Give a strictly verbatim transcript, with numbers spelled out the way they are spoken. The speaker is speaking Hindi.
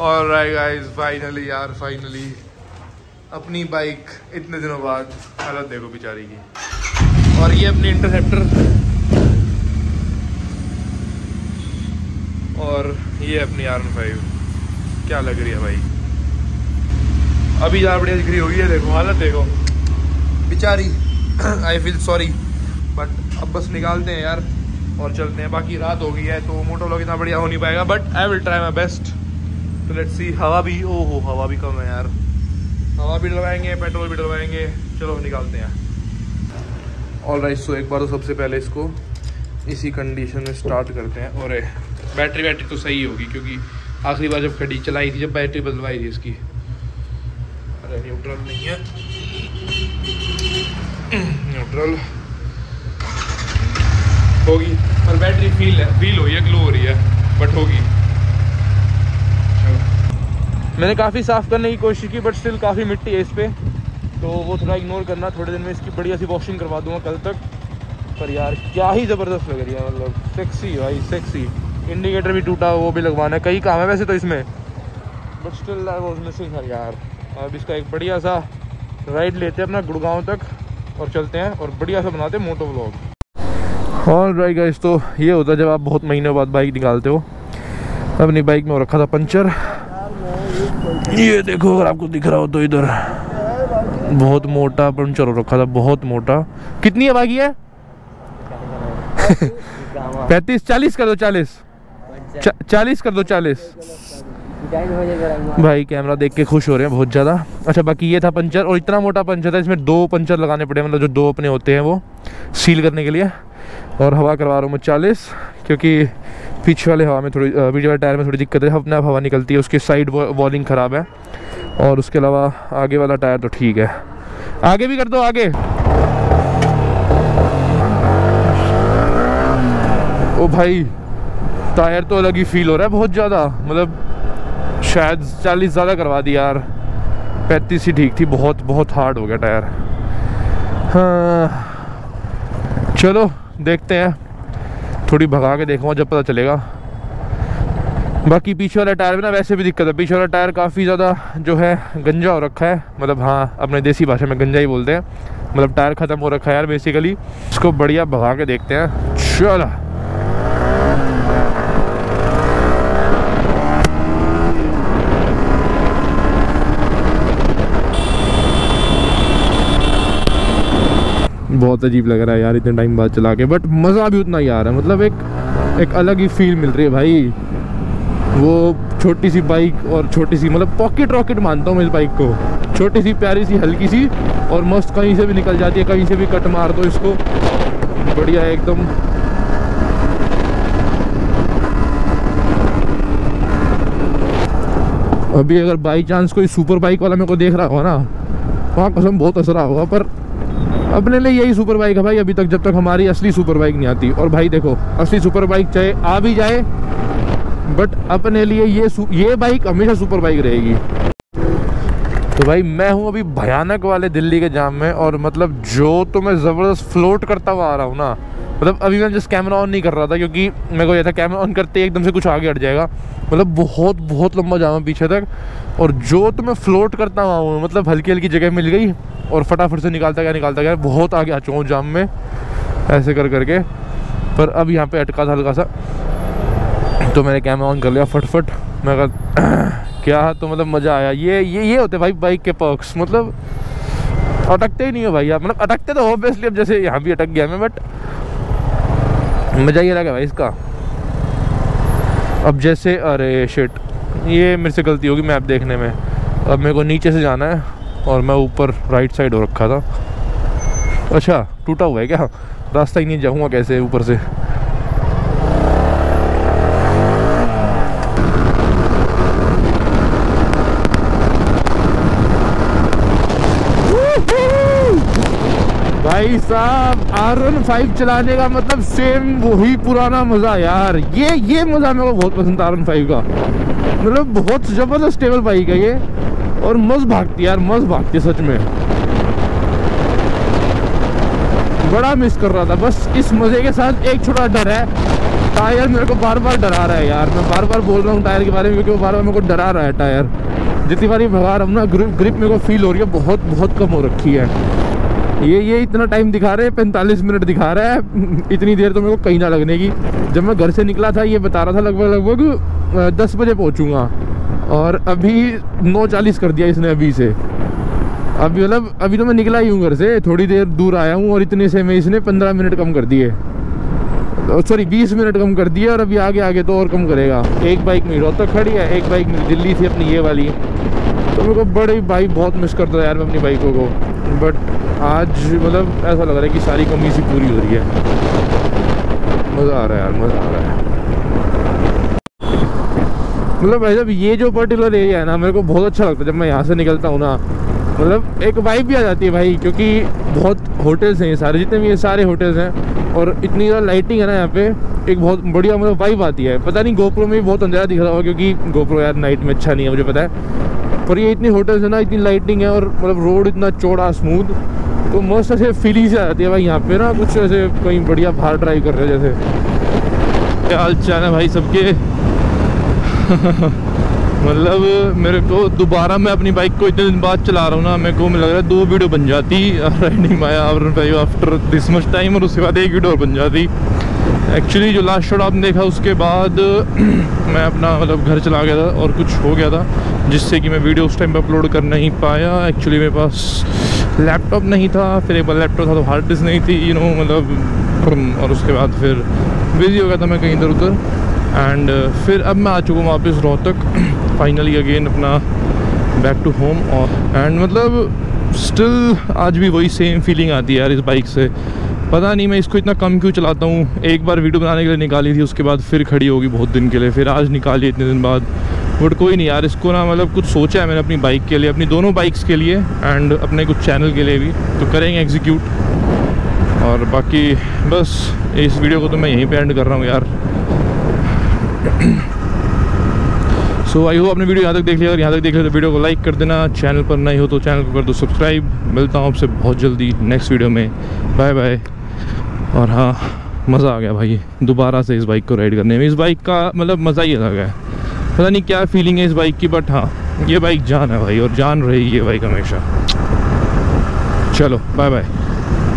ऑलराइट गाइस, फाइनली यार फाइनली अपनी बाइक इतने दिनों बाद। हालत देखो बेचारी की। और ये अपनी इंटरसेप्टर और ये अपनी आर वन फाइव। क्या लग रही है भाई, अभी यार बढ़िया दिख रही होगी। है देखो हालत देखो बेचारी। आई फील सॉरी बट अब बस निकालते हैं यार और चलते हैं। बाकी रात हो गई है तो मोटो व्लॉग इतना बढ़िया हो नहीं पाएगा, but I will try my best. तो लेट्स सी। हवा भी, ओ हो हवा भी कम है यार। हवा भी डलवाएंगे, पेट्रोल भी डलवाएंगे। चलो निकालते हैं। ऑलराइट, सो एक बार तो सबसे पहले इसको इसी कंडीशन में स्टार्ट करते हैं। और बैटरी बैटरी तो सही होगी क्योंकि आखिरी बार जब खड़ी चलाई थी, जब बैटरी बदलवाई थी इसकी। अरे न्यूट्रल नहीं है, न्यूट्रल होगी पर बैटरी फील है, फील हो रही है, ग्लो हो रही है, बट होगी। मैंने काफ़ी साफ़ करने की कोशिश की बट स्टिल काफ़ी मिट्टी है इस पर, तो वो थोड़ा इग्नोर करना। थोड़े दिन में इसकी बढ़िया सी वॉशिंग करवा दूंगा कल तक। पर यार क्या ही ज़बरदस्त लग रही है, मतलब सेक्सी भाई सेक्सी। इंडिकेटर भी टूटा, वो भी लगवाना है। कई काम है वैसे तो इसमें, but still I was missing her यार। अब इसका एक बढ़िया सा राइड लेते हैं अपना गुड़गांव तक और चलते हैं और बढ़िया सा बनाते हैं मोटो व्लॉग। ऑलराइट गाइस, तो ये होता है जब आप बहुत महीनों बाद बाइक निकालते हो। अपनी बाइक में हो रखा था पंचर, ये देखो अगर आपको दिख रहा हो तो इधर बहुत मोटा पंचर हो रखा था, बहुत मोटा। कितनी है बाकी है? पैंतीस, चालीस कर दो, चालीस चा, चालीस कर दो, चालीस। भाई कैमरा देख के खुश हो रहे हैं बहुत ज़्यादा। अच्छा बाकी ये था पंचर, और इतना मोटा पंचर था इसमें दो पंचर लगाने पड़े, मतलब जो दो अपने होते हैं वो सील करने के लिए। और हवा करवा रहा हूँ मैं चालीस, क्योंकि पीछे वाले हवा में थोड़ी पीछे वाले टायर में थोड़ी दिक्कत है, अपने आप हवा निकलती है, उसकी साइड वॉलिंग ख़राब है। और उसके अलावा आगे वाला टायर तो ठीक है। आगे भी कर दो, आगे। ओ भाई टायर तो अलग ही फील हो रहा है बहुत ज़्यादा, मतलब शायद चालीस ज़्यादा करवा दी यार, पैंतीस ही ठीक थी। बहुत बहुत हार्ड हो गया टायर। हाँ चलो देखते हैं, थोड़ी भगा के देखूँगा जब पता चलेगा। बाकी पीछे वाला टायर में ना वैसे भी दिक्कत है, पीछे वाला टायर काफ़ी ज़्यादा जो है गंजा हो रखा है, मतलब हाँ अपने देसी भाषा में गंजा ही बोलते हैं, मतलब टायर ख़त्म हो रखा है यार बेसिकली। इसको बढ़िया भगा के देखते हैं। चलो बहुत अजीब लग रहा है यार इतने टाइम बाद चला के, बट मज़ा भी उतना ही आ रहा है, मतलब एक एक अलग ही फील मिल रही है भाई। वो छोटी सी बाइक और छोटी सी, मतलब पॉकेट रॉकेट मानता हूँ मैं इस बाइक को। छोटी सी प्यारी सी हल्की सी और मस्त, कहीं से भी निकल जाती है, कहीं से भी कट मार दो इसको, बढ़िया एकदम। अभी अगर बाई चांस कोई सुपर बाइक वाला मेरे को देख रहा होगा ना, वहाँ कसम बहुत असर होगा, पर अपने लिए यही सुपर बाइक है भाई अभी तक, जब तक हमारी असली सुपर बाइक नहीं आती। और भाई देखो असली सुपर बाइक चाहे आ भी जाए, बट अपने लिए ये ये बाइक हमेशा सुपर बाइक रहेगी। तो भाई मैं हूँ अभी भयानक वाले दिल्ली के जाम में, और मतलब जो तो मैं ज़बरदस्त फ्लोट करता हुआ आ रहा हूँ ना, मतलब अभी मैं जस्ट कैमरा ऑन नहीं कर रहा था क्योंकि मेरे को ये था कैमरा ऑन करते ही एकदम से कुछ आगे हट जाएगा, मतलब बहुत बहुत लंबा जाम है पीछे तक। और जो तो मैं फ्लोट करता हुआ हूँ, मतलब हल्की हल्की जगह मिल गई और फटाफट से निकालता गया निकालता गया बहुत आगे आ चुका हूँ जाम में, ऐसे कर करके। पर अब यहाँ पे अटका था हल्का सा, तो मैंने कैमरा ऑन कर लिया फटफट। मैं कहा क्या, तो मतलब मज़ा आया। ये ये ये होते भाई बाइक के पर्क्स, मतलब अटकते ही नहीं हो भाई आप, मतलब अटकते तो ऑब्वियसली, अब जैसे यहाँ भी अटक गया मैं, बट मज़ा ये लगा भाई इसका। अब जैसे अरे शिट, ये मेरे से गलती होगी मैप देखने में। अब मेरे को नीचे से जाना है और मैं ऊपर राइट साइड हो रखा था। अच्छा टूटा हुआ है क्या, रास्ता ही नहीं, जाऊँगा कैसे ऊपर से। भाई साहब आर वन फाइव चलाने का मतलब सेम वही पुराना मज़ा यार। ये ये मज़ा मेरे को बहुत पसंद था आर वन फाइव का, मतलब बहुत ज़बरदस्त स्टेबल बाइक है ये, और मस्त भागती यार, मस्त भागती सच में। बड़ा मिस कर रहा था, बस इस मज़े के साथ एक छोटा डर है, टायर मेरे को बार बार डरा रहा है यार, मैं बार बार बोल रहा हूँ टायर के बारे में क्योंकि वो बार बार मेरे को डरा रहा है टायर। जितनी बार भगा रहा हूँ ना ग्रिप ग्रिप मेरे को फील हो रही है बहुत बहुत कम हो रखी है। ये ये इतना टाइम दिखा रहे हैं, पैंतालीस मिनट दिखा रहा है, इतनी देर तो मेरे को कहीं ना लगने की। जब मैं घर से निकला था ये बता रहा था लगभग लगभग दस बजे पहुँचूँगा और अभी नौ चालीस कर दिया इसने अभी से। अभी मतलब अभी तो मैं निकला ही हूँ घर से, थोड़ी देर दूर आया हूँ और इतने से में इसने पंद्रह मिनट कम कर दिए, सॉरी बीस मिनट कम कर दिए और अभी आगे आगे तो और कम करेगा। एक बाइक मेरी रोहतक खड़ी है, एक बाइक मेरी दिल्ली थी अपनी ये वाली। तो मेरे को बड़ी बाइक बहुत मिस करता था यार मैं अपनी बाइकों को, बट आज मतलब ऐसा लग रहा है कि सारी कमी सी पूरी हो रही है। मज़ा आ रहा है यार, मज़ा आ रहा है। मतलब भाई जब ये जो पर्टिकुलर एरिया है ना मेरे को बहुत अच्छा लगता है जब मैं यहाँ से निकलता हूँ ना, मतलब एक वाइब भी आ जाती है भाई, क्योंकि बहुत होटल्स हैं ये सारे, जितने भी ये सारे होटल्स हैं और इतनी ज़्यादा लाइटिंग है ना यहाँ पे, एक बहुत बढ़िया मतलब वाइब आती है। पता नहीं गोप्रो में भी बहुत अंधेरा दिख रहा होगा क्योंकि गोप्रो यार नाइट में अच्छा नहीं है मुझे पता है, पर ये इतनी होटल्स है ना, इतनी लाइटिंग है और मतलब रोड इतना चौड़ा स्मूथ, तो मस्त ऐसे फीलिंग से आ जाती है भाई यहाँ पे ना, कुछ ऐसे कहीं बढ़िया बाहर ड्राइव कर रहे हैं जैसे। क्या हाल चाल है भाई सबके? मतलब मेरे को दोबारा मैं अपनी बाइक को इतने दिन बाद चला रहा हूँ ना, मेरे को लग रहा है दो वीडियो बन जाती riding my after this much time, और उसके बाद एक वीडियो और बन जाती। एक्चुअली जो लास्ट शॉट आपने देखा उसके बाद मैं अपना मतलब घर चला गया था और कुछ हो गया था जिससे कि मैं वीडियो उस टाइम पे अपलोड कर नहीं पाया। एक्चुअली मेरे पास लैपटॉप नहीं था, फिर एक बार लैपटॉप था तो हार्ड डिस्क नहीं थी, यू नो मतलब, और उसके बाद फिर बिजी हो गया था मैं कहीं इधर उधर। एंड uh, फिर अब मैं आ चुका हूँ वापस रोहतक फाइनली अगेन अपना बैक टू होम। और एंड मतलब स्टिल आज भी वही सेम फीलिंग आती है यार इस बाइक से। पता नहीं मैं इसको इतना कम क्यों चलाता हूँ। एक बार वीडियो बनाने के लिए निकाली थी, उसके बाद फिर खड़ी होगी बहुत दिन के लिए, फिर आज निकाली इतने दिन बाद। बट कोई नहीं यार, इसको ना मतलब कुछ सोचा है मैंने अपनी बाइक के लिए, अपनी दोनों बाइक्स के लिए एंड अपने कुछ चैनल के लिए भी, तो करेंगे एग्जीक्यूट। और बाकी बस इस वीडियो को तो मैं यहीं पे एंड कर रहा हूँ यार। सो आई होप आपने वीडियो यहाँ तक देख लिया, अगर यहाँ तक देख लिया तो वीडियो को लाइक कर देना, चैनल पर नए हो तो चैनल को कर दो सब्सक्राइब। मिलता हूँ आपसे बहुत जल्दी नेक्स्ट वीडियो में, बाय बाय। और हाँ, मज़ा आ गया भाई दोबारा से इस बाइक को राइड करने में। इस बाइक का मतलब मज़ा ही अलग है, पता नहीं क्या फीलिंग है इस बाइक की, बट हाँ ये बाइक जान है भाई और जान रही ये बाइक हमेशा। चलो बाय बाय।